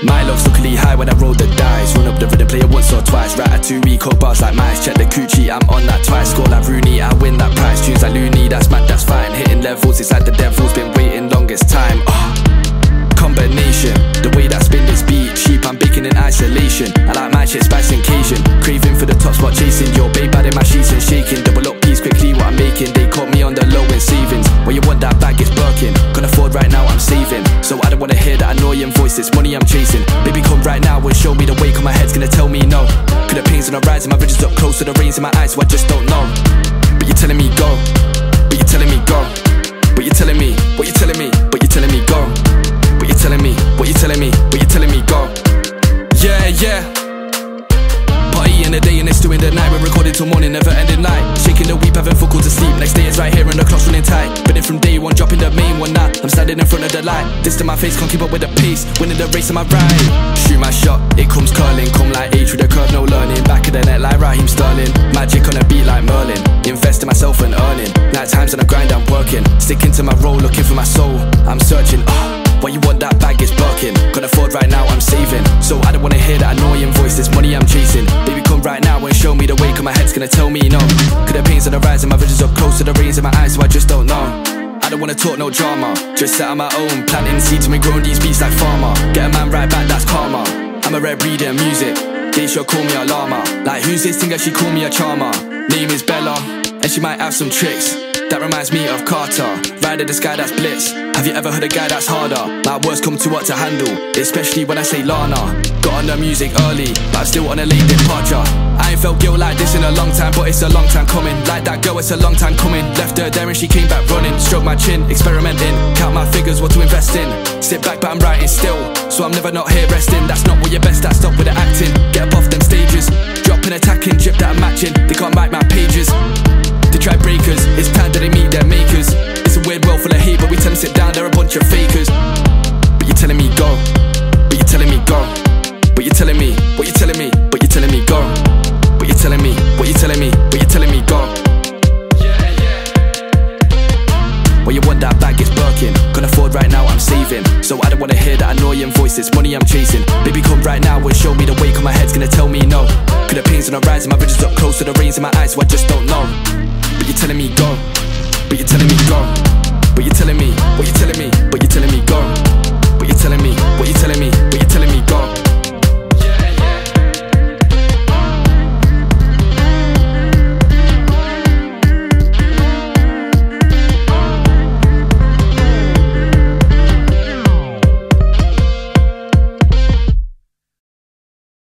My love's luckily high when I roll the dice. Run up the rhythm, play it once or twice. Ratatouille, cold bars like mice. Check the coochie, I'm on that twice. Score like Rooney, I win that prize. Tunes like Looney, that's mad, that's fine. Hitting levels, it's like the devil's been waiting longest time. Combination, the way that I spin this beat. Cheap, I'm baking in isolation. I like my shit spice and Cajun. Craving for the top spot, chasing your babe bad in my sheets and shaking. Double up piece quickly what I'm making. They caught me on the low in savings. When you want that bag, it's Birkin. Can't afford right now, I'm saving. So I don't wanna hear that annoying voice, it's money I'm chasing. Baby come right now and show me the way, cause my head's gonna tell me no. Cause the pains on the rise and my vision's up close to the rains in my eyes, so I just don't know. But you're telling me go, but you're telling me go. But you're telling me, what you telling me, but you're telling me go. But you're telling me, what you telling me, but you're telling me go. Yeah, yeah. Party in the day and it's doing the night. We're recording till morning, never ending night. Shaking the weep, having full call to sleep. Next day is right here and the clock's running tight. Been in from day one, dropping the main one now. I'm standing in front of the light. This to my face, can't keep up with the pace. Winning the race on my ride. Shoot my shot, it comes curling. Come like H with the curve, no learning. Back of the net like Raheem Sterling. Magic on a beat like Merlin. Invest in myself and earning. Night times on the grind, I'm working. Sticking to my role, looking for my soul. I'm searching, why you want that bag, it's Birkin. Can't afford right now, I'm saving. So I don't wanna hear that annoying voice, this money I'm chasing. Baby come right now and show me the way, cause my head's gonna tell me no. Cause the pains on the rise and my vision's up close to the rains in my eyes, so I just don't know. I don't wanna talk no drama, just set on my own. Planting seeds and growing these beats like farmer. Get a man right back, that's karma. I'm a rare breeder in music, they should call me a llama. Like who's this thing that she call me a charmer? Name is Bella, and she might have some tricks. That reminds me of Carter, rider the sky that's blitz. Have you ever heard a guy that's harder? My words come too hard to handle, especially when I say Lana. Got on the music early, but I'm still on a late departure. I ain't felt guilt like this in a long time, but it's a long time coming. Like that girl, it's a long time coming. Left her there and she came back running. Stroke my chin, experimenting. Count my figures, what to invest in. Sit back but I'm writing still, so I'm never not here resting. That's not what you're best at, stop with the acting. Get up off them stages, dropping, attacking, drip that I'm matching. They can't write my pages. They try breakers, it's time that they meet their makers. It's a weird world full of hate, but we tell them sit down, they're a bunch of fakers. But you're telling me go, but you're telling me go. But you're telling me, what you're telling me, but you're telling me go. But you're telling me, what you're telling me, but you're telling me go. When you want that bag, it's Birkin. Can't afford right now, I'm saving. So I don't wanna hear that annoying voice, it's money I'm chasing. Baby come right now and show me the way, cause my head's gonna tell me no. Cause the pains on the rise and my vision's up close to the rains in my eyes, so I just don't know. But you're telling me go, but you're telling me go. But you're telling me, what you're telling me, but you're telling me go. But you're telling me, what you're telling me, but you're telling me go.